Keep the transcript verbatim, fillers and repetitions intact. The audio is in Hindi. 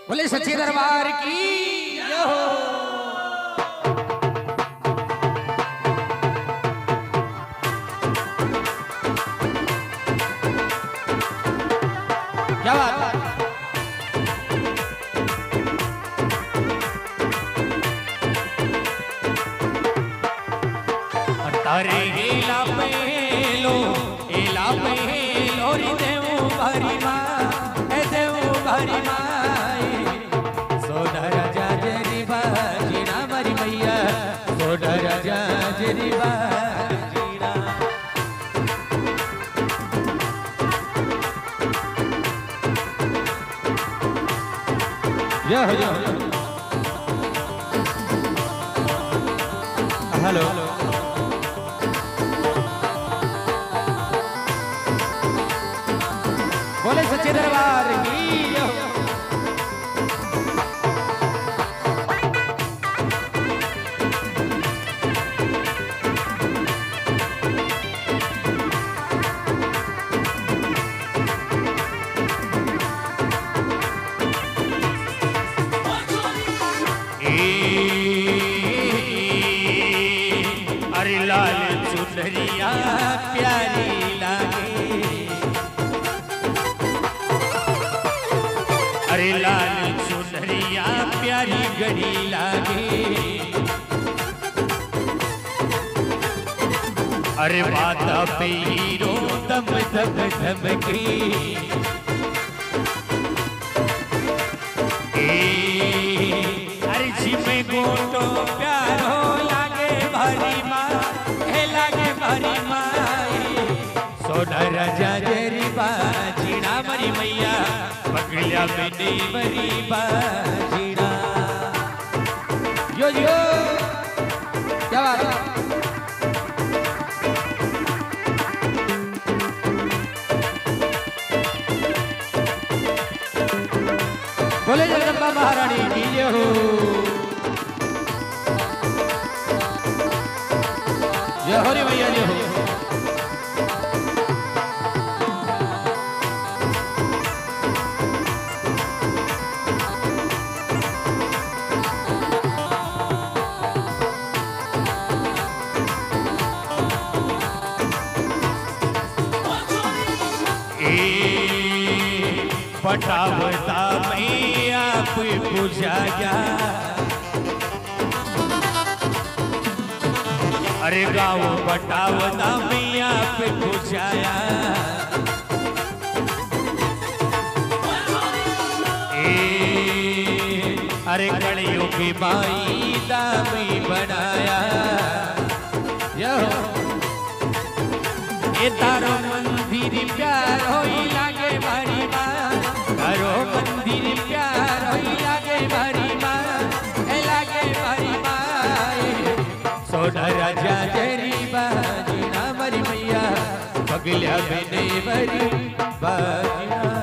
बोले सच्चे दरबार की जय हो। क्या बात तारे हेला पहलो हेला पहलो रे देवो भरी माँ ए देवो भरी माँ सोडर जाजरी बाजीना मरी मैया सोडर जाजरी बाजीना या या हेलो बोले सच्चे दरबार की जय हो। अरे लाल चुनरिया प्यारी लागे अरे लाल चुनरिया प्यारी गड़ी लागे अरे माता पे हीरो दम दम धमके अरे जिमे गोटो प्यारो लागे भरी माँ हे लागे भरी माँ सोडर जाजरी बाजीना मरी मैया पकड़िया मैंने मरी बाजीना यो यो क्या बात है। बोले जगदम्बा महारानी की जय हो। जय हो रे भैया जय हो। पटावता में आप बुझाया अरे गाँव पटावता में आप बुझाया अरे कड़ियों की माई दामी बनाया यो ये तारो मंदिर प्यार होई लागे भरी माँ तारो मंदिर प्यार होई लागे भरी माँ ए लागे भरी माँ सोडर जाजरी बाजीना मरी मैया पगलिया में नहीं मरी बाजीना।